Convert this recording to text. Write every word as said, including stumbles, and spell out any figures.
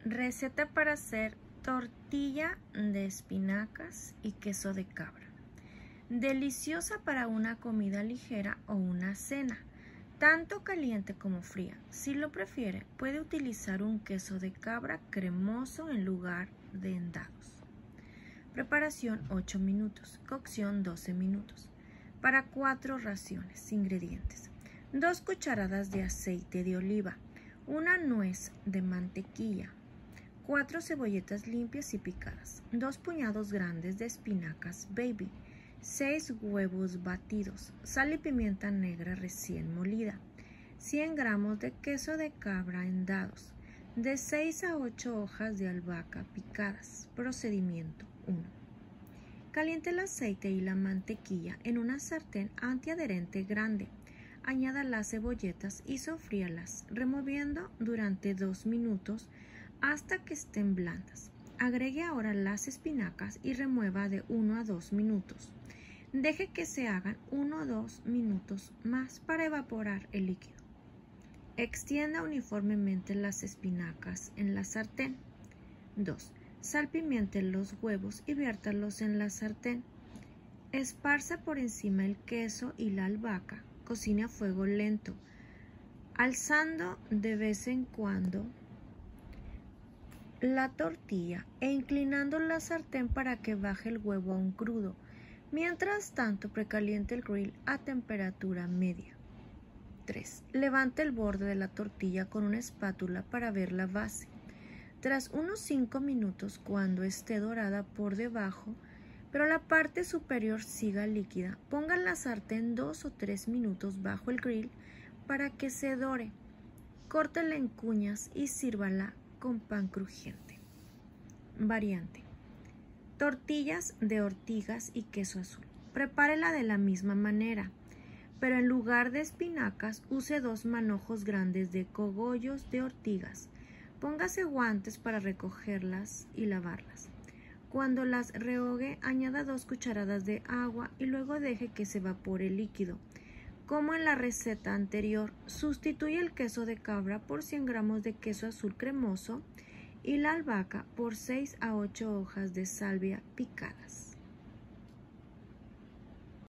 Receta para hacer tortilla de espinacas y queso de cabra. Deliciosa para una comida ligera o una cena, tanto caliente como fría. Si lo prefiere, puede utilizar un queso de cabra cremoso en lugar de en dados. Preparación ocho minutos, cocción doce minutos. Para cuatro raciones. Ingredientes: dos cucharadas de aceite de oliva, una nuez de mantequilla, cuatro cebolletas limpias y picadas, dos puñados grandes de espinacas baby, seis huevos batidos, sal y pimienta negra recién molida, cien gramos de queso de cabra en dados, de seis a ocho hojas de albahaca picadas. Procedimiento uno. Caliente el aceite y la mantequilla en una sartén antiadherente grande. Añada las cebolletas y sofríalas, removiendo durante dos minutos hasta que estén blandas. Agregue ahora las espinacas y remueva de uno a dos minutos. Deje que se hagan uno o dos minutos más para evaporar el líquido. Extienda uniformemente las espinacas en la sartén. dos. Salpimiente los huevos y viértalos en la sartén. Esparza por encima el queso y la albahaca. Cocine a fuego lento, alzando de vez en cuando la tortilla e inclinando la sartén para que baje el huevo a un crudo. Mientras tanto, precaliente el grill a temperatura media. tres. Levante el borde de la tortilla con una espátula para ver la base. Tras unos cinco minutos, cuando esté dorada por debajo, pero la parte superior siga líquida, ponga la sartén dos o tres minutos bajo el grill para que se dore. Córtela en cuñas y sírvala con pan crujiente. Variante: tortillas de ortigas y queso azul. Prepárela de la misma manera, pero en lugar de espinacas use dos manojos grandes de cogollos de ortigas. Póngase guantes para recogerlas y lavarlas. Cuando las rehogue, añada dos cucharadas de agua y luego deje que se evapore el líquido. Como en la receta anterior, sustituye el queso de cabra por cien gramos de queso azul cremoso y la albahaca por seis a ocho hojas de salvia picadas.